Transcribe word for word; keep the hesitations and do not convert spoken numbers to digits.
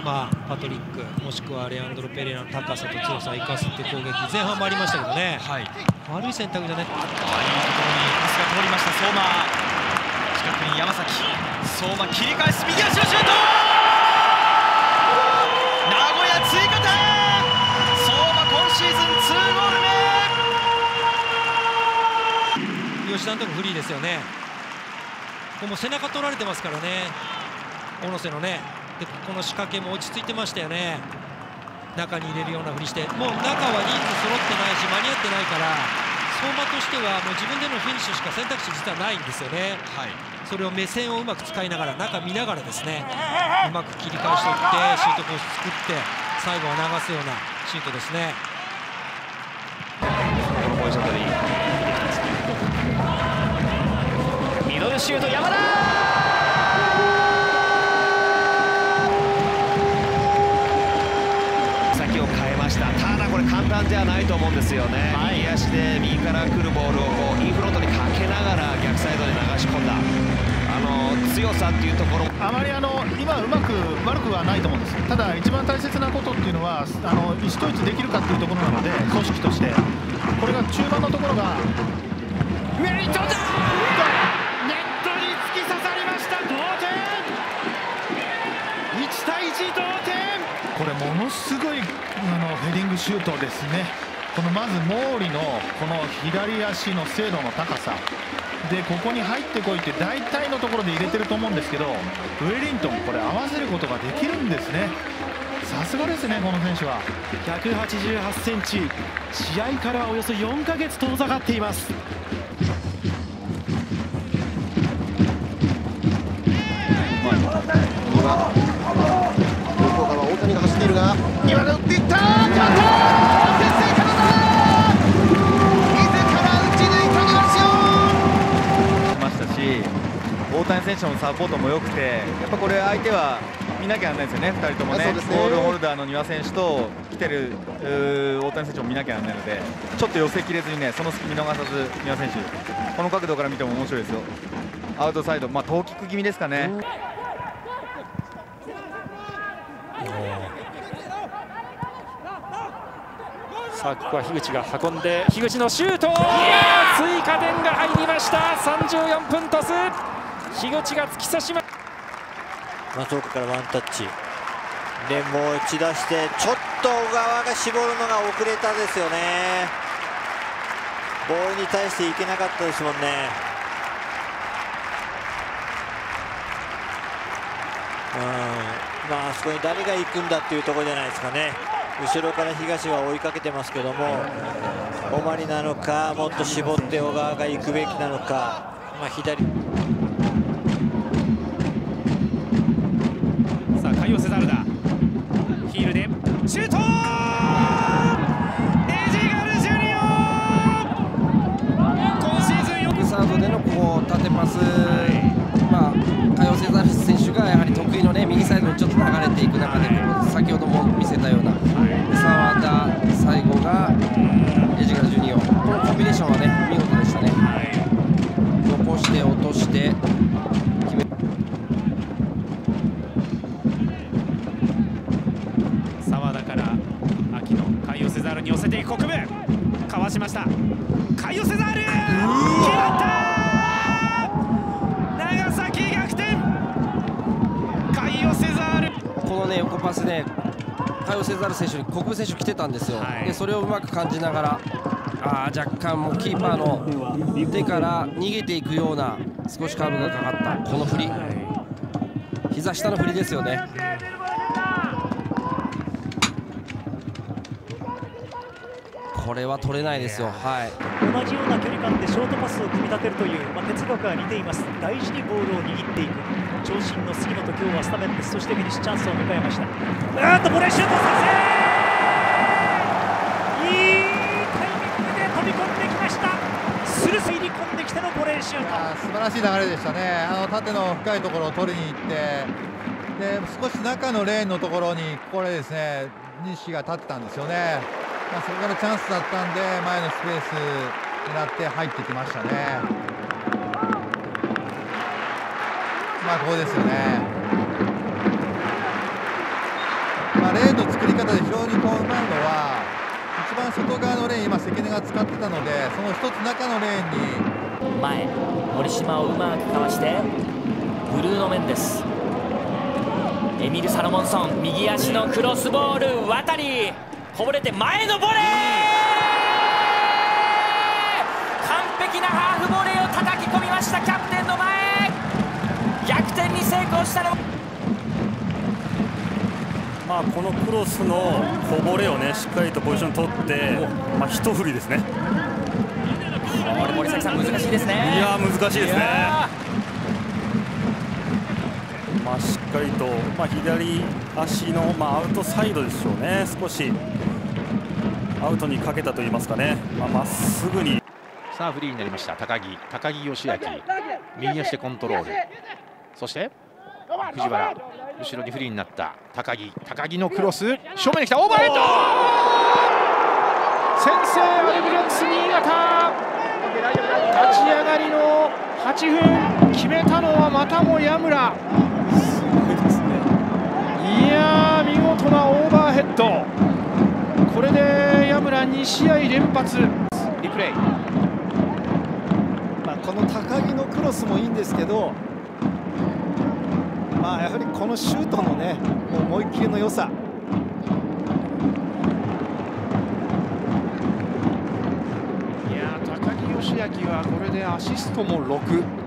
まあ、パトリックもしくはレアンドロ・ペレラの高さと強さを生かすっていう攻撃、前半もありましたけどね、はい、悪い選択じゃね。 あいいところにパスが通りました。相馬、近くに山崎、相馬切り返す、右足のシュート、名古屋追加点、相馬今シーズンツーゴール目。 吉田のとこフリーですよね。ここも背中取られてますからね、小野瀬のね。でこの仕掛けも落ち着いてましたよね。中に入れるようなふりして、もう中は人数揃ってないし間に合ってないから、相馬としてはもう自分でのフィニッシュしか選択肢実はないんですよね、はい、それを目線をうまく使いながら、中見ながらですね、うまく切り返していって、シュートコース作って、最後は流すようなシュートですね。 このポジション取り、ミドルシュート、山田。ただこれ簡単じゃないと思うんですよね、はい、右足で右から来るボールをこうインフロントにかけながら逆サイドに流し込んだ、あの強さっていうところ、 あまりあの今うまく悪くはないと思うんです。ただ一番大切なことっていうのは、あの意思統一できるかっていうところなので、組織としてこれが中盤のところがメリットだ、ネットに突き刺さりました。同点、いちたいいち同点。これものすごいあのヘディングシュートですね。このまず毛利のこの左足の精度の高さで、ここに入ってこいって大体のところで入れてると思うんですけど、ウェリントンこれ合わせることができるんですね。さすがですね、この選手は。 ひゃくはちじゅうはちセンチ、試合からおよそよんかげつ遠ざかっています。 大谷が走っているが、今が打っていった、決まった、先制からだ、自ら打ち抜いた東尾ましたし、大谷選手のサポートも良くて、やっぱこれ相手は見なきゃならないですよね、ふたりともね、ボールホルダーの丹羽選手と来てる大谷選手も見なきゃならないので、ちょっと寄せきれずにね、その隙見逃さず丹羽選手、この角度から見ても面白いですよ。アウトサイド、まあトーキック気味ですかね。 さあここは樋口が運んで、樋口のシュート、追加点が入りました。さんじゅうよんぷんトス、樋口が突き刺しま、 松岡からワンタッチでもう打ち出して、ちょっと小川が絞るのが遅れたですよね。ボールに対していけなかったですもんね。うん、まああそこに誰が行くんだっていうところじゃないですかね。後ろから東は追いかけてますけども、オマリなのか、もっと絞って小川が行くべきなのか、まあ、左。 さあカイオ・セザルダ、ヒールでシュート、エジガル・ジュニオ、今シーズンよくサードでのこう縦パス、まあカイオ・セザルダ選手がやはり得意のね右サイドにちょっと流れていく中で、先ほども見せたような澤田、最後がエジガル・ジュニオ、このコンビネーションはね見事でしたね。残して落として決め、 澤田から秋野、カイオ・セザールに寄せていく国分、かわしました、カイオ・セザール決まった、長崎逆転、カイオ・セザール、 このね横パスでカイオ・セザール選手に国分選手来てたんですよ、はい、でそれをうまく感じながら、あ若干もうキーパーの手から逃げていくような少しカーブがかかったこの振り、はい、膝下の振りですよね。これは取れないですよ、はい、 同じような距離感でショートパスを組み立てるという、まあ、哲学は似ています。大事にボールを握っていく長身の杉本、今日はスタメンです。そしてフィニッシュチャンスを迎えました。あーっとボレーシュート、先制、いいタイミングで飛び込んできました。スルス入り込んできてのボレーシュート、 素晴らしい流れでしたね。あの縦の深いところを取りに行って、で少し中のレーンのところにこれですね、西が立ってたんですよね。まあ、そこからチャンスだったんで、前のスペース狙って入ってきましたね。まあここですよね。 あ、レーンの作り方で非常にこううまいのは一番外側のレーン今関根が使ってたのでその一つ中のレーンに前森島をうまくかわしてブルーノ・メンデスエミル・サロモンソン右足のクロスボール渡りこぼれて前のボレー完璧なハーフボレーを叩き込みましたキャプテンの前逆転に成功したのはまあこのクロスのこぼれをねしっかりとポジション取ってまあ一振りですね。 これ森崎さん難しいですね。 いや難しいですね。まあしっかりとまあ左足のまあアウトサイドでしょうね。少しアウトにかけたと言いますかね。まあまっすぐにさあフリーになりました高木高木義明右足でコントロールそして藤原後ろにフリーになった高木高木のクロス正面に来たオーバーヘッド先制アルビレックス新潟立ち上がりのはちふん決めたのはまたも矢村すごいですね。いやー見事なオーバーヘッドこれで矢村に試合連発リプレイ、 まあ、この高木のクロスもいいんですけどまあやはりこのシュートのね思い切りの良さいや高木義明はこれでアシストもろく